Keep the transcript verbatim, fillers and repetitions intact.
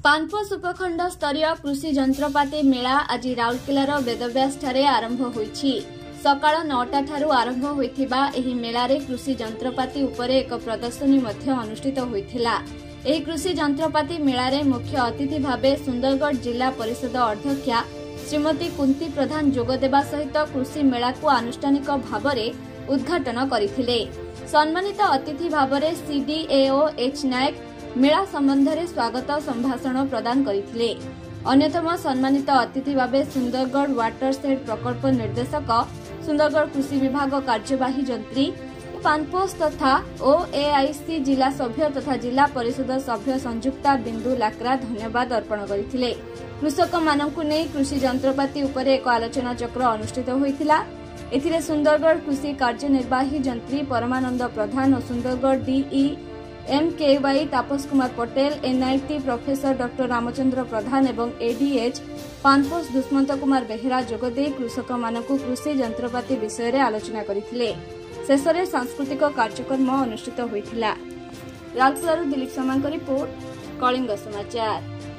पानपोष उपखंड स्तरीय कृषि जंत्रपाति मेला आज राउरकेलार वेदव्यास ठारे आरंभ होईछि। सकाळ नौटा ठारू आरंभ होइथिबा एही मेलारे कृषि जंत्रपाति उपरे एक प्रदर्शनी मध्य अनुष्ठित होइथिला। एही कृषि जंत्रपाति मेलारे मुख्य अतिथि भावे सुंदरगढ़ जिला परिषद अध्यक्षा श्रीमती कुंती प्रधान जोगदेवा सहित कृषि मेला को आनुष्ठानिक भावरे उद्घाटन करथिले। सम्मानित अतिथि भावरे सीडीएओ एच नायक मेला संबंधरे स्वागत संभाषण प्रदान करथिले। अन्यतम सम्मानित अतिथि भावे सुंदरगढ़ वाटर सेड प्रकल्प निर्देशक सुंदरगढ़ कृषि विभाग कार्यवाही जंत्री पानपोष तथा ओएआईसी जिला सभ्य तथा जिला परिषद सभ्य संयुक्ता बिंदु लाकरा धन्यवाद अर्पण करथिले। कृषक मानकु नै कृषि जंत्रपाति उपरे एक आलोचना चक्र अनुष्ठित होइथिला। एथिरे सुंदरगढ़ कृषि कार्यनिर्वाही जंत्री परमानंद प्रधान और Sundargarh DE M K Y Tapas Kumar Patel, NIT professor doctor Ramchandra Pradhan एवं एडीएच पानपोष दुष्मंत कुमार बेहेरा जोगदे कृषक मानकु कृषि जंत्रपाति विषय आलोचना करथिले। शेषरे सांस्कृतिक कार्यक्रम अनुष्ठित होइथिला। राउरकेलारू दिलीप सामांक रिपोर्ट, कलिंग समाचार।